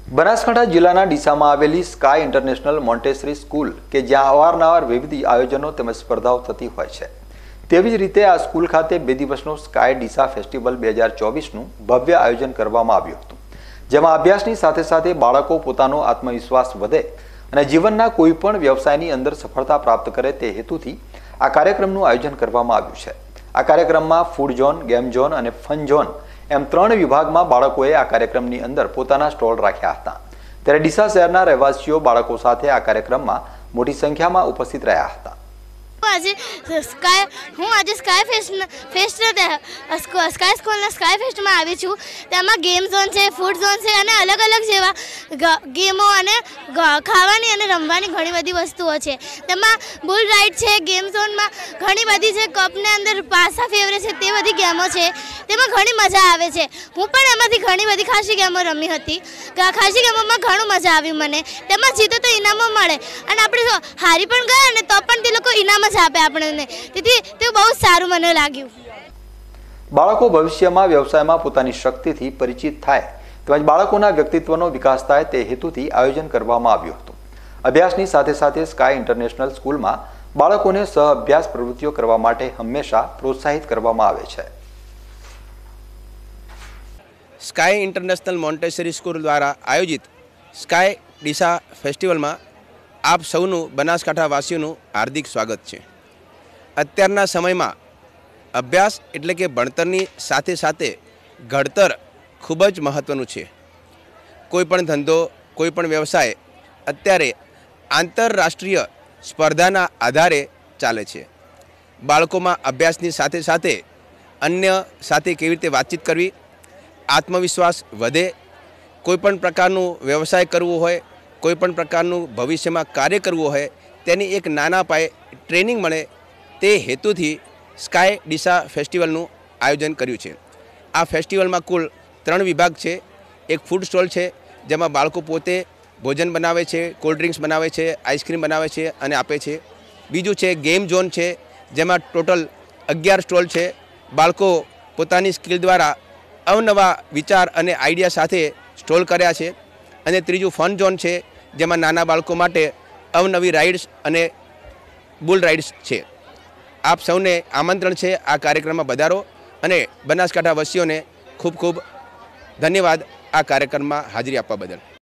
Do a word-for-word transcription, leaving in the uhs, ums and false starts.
બનાસકાંઠા જિલ્લાના ડીસામાં આવેલી sky international Montessori school કે જ્યાં અવારનવાર વિવિધ આયોજનો તેમજ સ્પર્ધાઓ થતી હોય છે, તેવી જ રીતે આ સ્કૂલ ખાતે બે દિવસનો સ્કાય ડીસા ફેસ્ટિવલ બે હજાર ચોવીસનું ભવ્ય આયોજન કરવામાં આવ્યું હતું, જેમાં અભ્યાસની સાથે સાથે બાળકો પોતાનો આત્મવિશ્વાસ વધે અને જીવનના કોઈપણ વ્યવસાયની અંદર સફળતા પ્રાપ્ત કરે તે હેતુથી આ કાર્યક્રમનું આયોજન કરવામાં આવ્યું છે। આ કાર્યક્રમમાં ફૂડ ઝોન, ગેમ ઝોન અને ફન ઝોન એમ ત્રણ વિભાગમાં બાળકોએ આ કાર્યક્રમની અંદર પોતાના સ્ટોલ રાખ્યા હતા। ત્યારે ડીસા શહેરના રહેવાસીઓ બાળકો સાથે આ કાર્યક્રમમાં મોટી સંખ્યામાં ઉપસ્થિત રહ્યા હતા। આજે સ્કાય હું આજે સ્કાય ફેસ્ટ ફેસ્ટ સ્કાય સ્કૂલના સ્કાય ફેસ્ટમાં આવી છું। તેમાં ગેમ ઝોન છે, ફૂડ ઝોન છે અને અલગ અલગ જેવા ગેમો અને ખાવાની અને રમવાની ઘણી બધી વસ્તુઓ છે। તેમાં બુલ રાઇડ છે, ગેમ ઝોનમાં ઘણી બધી છે, કપને અંદર પાસા ફેવરે છે તે બધી ગેમો છે, તેમાં ઘણી મજા આવે છે। હું પણ એમાંથી ઘણી બધી ખાસી ગેમો રમી હતી। ખાસી ગેમોમાં ઘણું મજા આવ્યું મને। તેમાં જીતો તો ઇનામો મળે અને આપણે હારી પણ ગયા ને તો પણ તે લોકો ઇનામ આપે આપણને, તેથી તે બહુ સારું મને લાગ્યું। બાળકો ભવિષ્યમાં વ્યવસાયમાં પોતાની શક્તિથી પરિચિત થાય તેમજ બાળકોના વ્યક્તિત્વનો વિકાસ થાય તે હેતુથી આયોજન કરવામાં આવ્યું હતું। અભ્યાસની સાથે સાથે સ્કાય ઇન્ટરનેશનલ સ્કૂલમાં બાળકોને સહ અભ્યાસ પ્રવૃત્તિઓ કરવા માટે હંમેશા પ્રોત્સાહિત કરવામાં આવે છે। સ્કાય ઇન્ટરનેશનલ મોન્ટેસરી સ્કૂલ દ્વારા આયોજિત સ્કાય ડીસા ફેસ્ટિવલમાં આપ સૌનું બનાસકાંઠા વાસીઓનું હાર્દિક સ્વાગત છે। અત્યારના સમયમાં અભ્યાસ એટલે કે ભણતરની સાથે સાથે ઘડતર ખૂબ જ મહત્ત્વનું છે। કોઈપણ ધંધો, કોઈપણ વ્યવસાય અત્યારે આંતરરાષ્ટ્રીય સ્પર્ધાના આધારે ચાલે છે। બાળકોમાં અભ્યાસની સાથે સાથે અન્ય સાથે કેવી રીતે વાતચીત કરવી, આત્મવિશ્વાસ વધે, કોઈપણ પ્રકારનું વ્યવસાય કરવું હોય, કોઈપણ પ્રકારનું ભવિષ્યમાં કાર્ય કરવું હોય તેની એક નાના પાયે ટ્રેનિંગ મળે તે હેતુથી સ્કાય ડીસા ફેસ્ટિવલનું આયોજન કર્યું છે। આ ફેસ્ટિવલમાં કુલ ત્રણ વિભાગ છે। એક ફૂડ સ્ટોલ છે જેમાં બાળકો પોતે ભોજન બનાવે છે, કોલ્ડ ડ્રિંક્સ બનાવે છે, આઈસ્ક્રીમ બનાવે છે અને આપે છે। બીજું છે ગેમ ઝોન છે જેમાં ટોટલ અગિયાર સ્ટોલ છે। બાળકો પોતાની સ્કિલ દ્વારા અવનવા વિચાર અને આઈડિયા સાથે સ્ટોલ કર્યા છે। અને ત્રીજું ફન ઝોન છે જેમાં નાના બાળકો માટે અવનવી રાઇડ્સ અને બુલ રાઇડ્સ છે। આપ સૌને આમંત્રણ છે આ કાર્યક્રમમાં પધારો અને બનાસકાંઠા વાસીઓને ખૂબ ખૂબ ધન્યવાદ આ કાર્યક્રમમાં હાજરી આપવા બદલ।